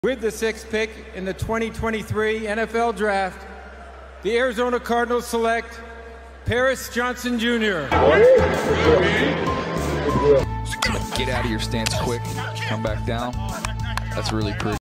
With the sixth pick in the 2023 NFL Draft, the Arizona Cardinals select Paris Johnson Jr. Get out of your stance quick, come back down. That's really pretty.